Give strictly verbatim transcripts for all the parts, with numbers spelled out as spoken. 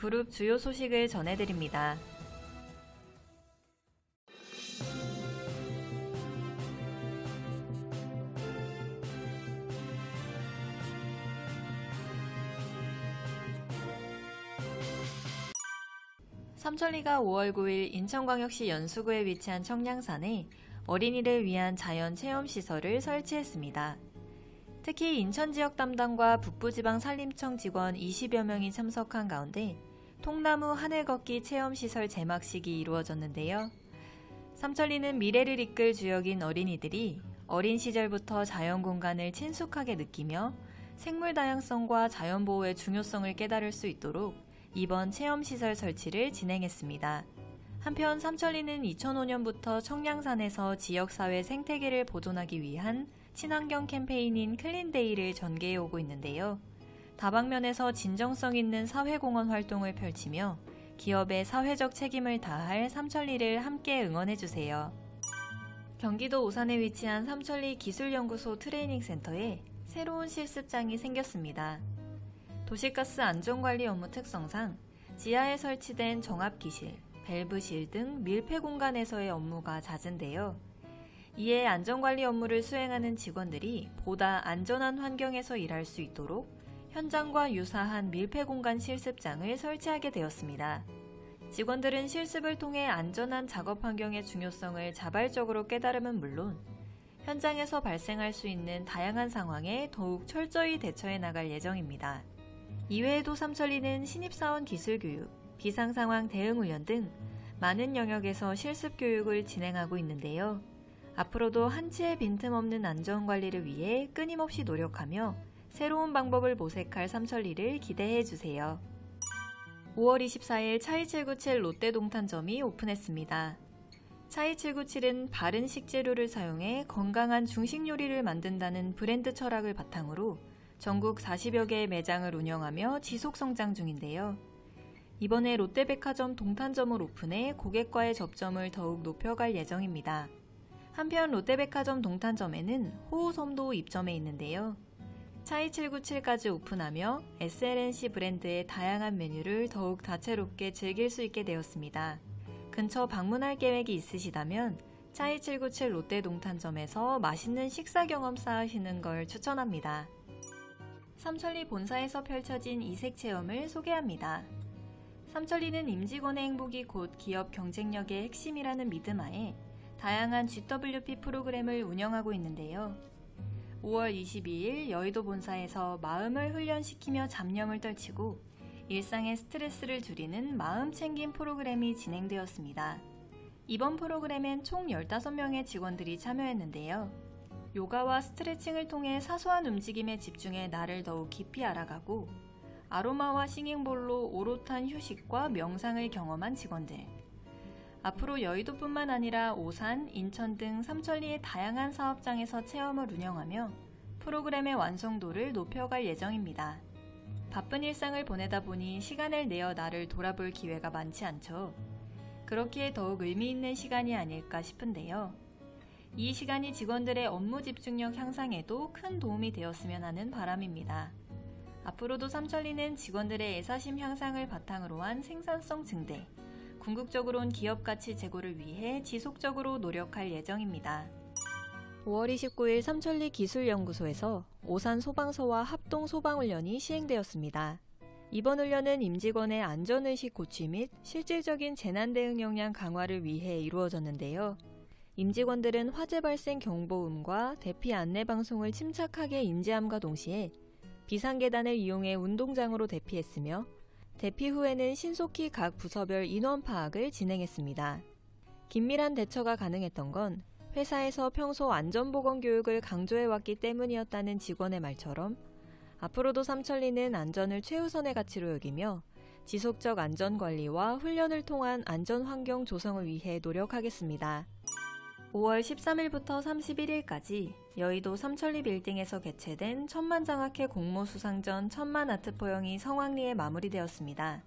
그룹 주요 소식을 전해드립니다. 삼천리가 오월 구일 인천광역시 연수구에 위치한 청량산에 어린이를 위한 자연체험시설을 설치했습니다. 특히 인천지역 담당과 북부지방산림청 직원 이십여 명이 참석한 가운데 통나무 하늘걷기 체험시설 개막식이 이루어졌는데요. 삼천리는 미래를 이끌 주역인 어린이들이 어린 시절부터 자연공간을 친숙하게 느끼며 생물 다양성과 자연보호의 중요성을 깨달을 수 있도록 이번 체험시설 설치를 진행했습니다. 한편 삼천리는 이천오년부터 청량산에서 지역사회 생태계를 보존하기 위한 친환경 캠페인인 클린데이를 전개해 오고 있는데요. 다방면에서 진정성 있는 사회공헌 활동을 펼치며 기업의 사회적 책임을 다할 삼천리를 함께 응원해주세요. 경기도 오산에 위치한 삼천리 기술연구소 트레이닝센터에 새로운 실습장이 생겼습니다. 도시가스 안전관리 업무 특성상 지하에 설치된 정압기실, 밸브실 등 밀폐 공간에서의 업무가 잦은데요. 이에 안전관리 업무를 수행하는 직원들이 보다 안전한 환경에서 일할 수 있도록 현장과 유사한 밀폐 공간 실습장을 설치하게 되었습니다. 직원들은 실습을 통해 안전한 작업 환경의 중요성을 자발적으로 깨달음은 물론 현장에서 발생할 수 있는 다양한 상황에 더욱 철저히 대처해 나갈 예정입니다. 이외에도 삼천리는 신입사원 기술교육, 비상상황 대응훈련 등 많은 영역에서 실습교육을 진행하고 있는데요. 앞으로도 한치의 빈틈없는 안전관리를 위해 끊임없이 노력하며 새로운 방법을 모색할 삼천리를 기대해주세요. 오월 이십사일 차이칠구칠 롯데동탄점이 오픈했습니다. 차이칠구칠은 바른 식재료를 사용해 건강한 중식 요리를 만든다는 브랜드 철학을 바탕으로 전국 사십여 개의 매장을 운영하며 지속성장 중인데요. 이번에 롯데백화점 동탄점을 오픈해 고객과의 접점을 더욱 높여갈 예정입니다. 한편 롯데백화점 동탄점에는 호우섬도 입점해 있는데요. 차이칠구칠까지 오픈하며 에스엘엔씨 브랜드의 다양한 메뉴를 더욱 다채롭게 즐길 수 있게 되었습니다. 근처 방문할 계획이 있으시다면 차이칠구칠 롯데동탄점에서 맛있는 식사 경험 쌓으시는 걸 추천합니다. 삼천리 본사에서 펼쳐진 이색 체험을 소개합니다. 삼천리는 임직원의 행복이 곧 기업 경쟁력의 핵심이라는 믿음 하에 다양한 지더블유피 프로그램을 운영하고 있는데요. 오월 이십이일 여의도 본사에서 마음을 훈련시키며 잡념을 떨치고 일상의 스트레스를 줄이는 마음 챙김 프로그램이 진행되었습니다. 이번 프로그램엔 총 열다섯 명의 직원들이 참여했는데요. 요가와 스트레칭을 통해 사소한 움직임에 집중해 나를 더욱 깊이 알아가고 아로마와 싱잉볼로 오롯한 휴식과 명상을 경험한 직원들. 앞으로 여의도뿐만 아니라 오산, 인천 등 삼천리의 다양한 사업장에서 체험을 운영하며 프로그램의 완성도를 높여갈 예정입니다. 바쁜 일상을 보내다 보니 시간을 내어 나를 돌아볼 기회가 많지 않죠. 그렇기에 더욱 의미 있는 시간이 아닐까 싶은데요. 이 시간이 직원들의 업무 집중력 향상에도 큰 도움이 되었으면 하는 바람입니다. 앞으로도 삼천리는 직원들의 애사심 향상을 바탕으로 한 생산성 증대, 궁극적으로는 기업 가치 제고를 위해 지속적으로 노력할 예정입니다. 오월 이십구일 삼천리 기술연구소에서 오산 소방서와 합동 소방훈련이 시행되었습니다. 이번 훈련은 임직원의 안전의식 고취 및 실질적인 재난 대응 역량 강화를 위해 이루어졌는데요. 임직원들은 화재 발생 경보음과 대피 안내 방송을 침착하게 인지함과 동시에 비상계단을 이용해 운동장으로 대피했으며 대피 후에는 신속히 각 부서별 인원 파악을 진행했습니다. 긴밀한 대처가 가능했던 건 회사에서 평소 안전보건 교육을 강조해왔기 때문이었다는 직원의 말처럼 앞으로도 삼천리는 안전을 최우선의 가치로 여기며 지속적 안전관리와 훈련을 통한 안전환경 조성을 위해 노력하겠습니다. 오월 십삼일부터 삼십일일까지 여의도 삼천리 빌딩에서 개최된 천만장학회 공모수상전 천만아트포영이 성황리에 마무리되었습니다.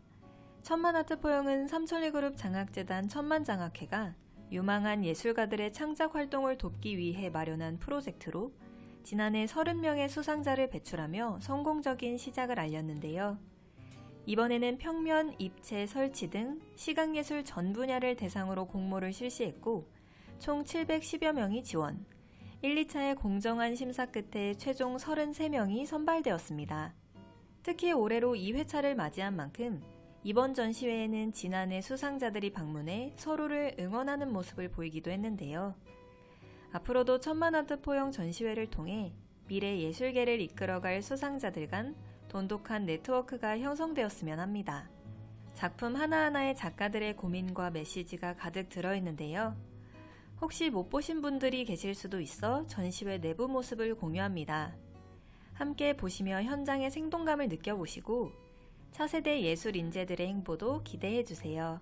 천만아트포영은 삼천리그룹 장학재단 천만장학회가 유망한 예술가들의 창작 활동을 돕기 위해 마련한 프로젝트로 지난해 서른 명의 수상자를 배출하며 성공적인 시작을 알렸는데요. 이번에는 평면, 입체, 설치 등 시각예술 전 분야를 대상으로 공모를 실시했고 총 칠백십여 명이 지원, 일, 이 차의 공정한 심사 끝에 최종 서른세 명이 선발되었습니다. 특히 올해로 이 회차를 맞이한 만큼 이번 전시회에는 지난해 수상자들이 방문해 서로를 응원하는 모습을 보이기도 했는데요. 앞으로도 천만아트 포용 전시회를 통해 미래 예술계를 이끌어갈 수상자들 간 돈독한 네트워크가 형성되었으면 합니다. 작품 하나하나에 작가들의 고민과 메시지가 가득 들어있는데요. 혹시 못 보신 분들이 계실 수도 있어 전시회 내부 모습을 공유합니다. 함께 보시며 현장의 생동감을 느껴보시고 차세대 예술 인재들의 행보도 기대해주세요.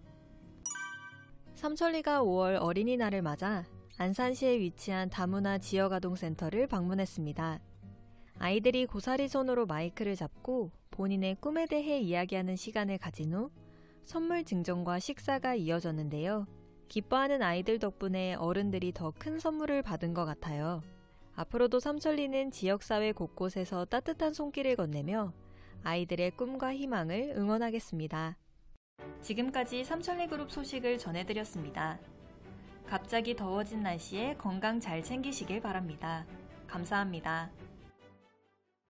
삼천리가 오월 어린이날을 맞아 안산시에 위치한 다문화 지역아동센터를 방문했습니다. 아이들이 고사리 손으로 마이크를 잡고 본인의 꿈에 대해 이야기하는 시간을 가진 후 선물 증정과 식사가 이어졌는데요. 기뻐하는 아이들 덕분에 어른들이 더 큰 선물을 받은 것 같아요. 앞으로도 삼천리는 지역사회 곳곳에서 따뜻한 손길을 건네며 아이들의 꿈과 희망을 응원하겠습니다. 지금까지 삼천리그룹 소식을 전해드렸습니다. 갑자기 더워진 날씨에 건강 잘 챙기시길 바랍니다. 감사합니다.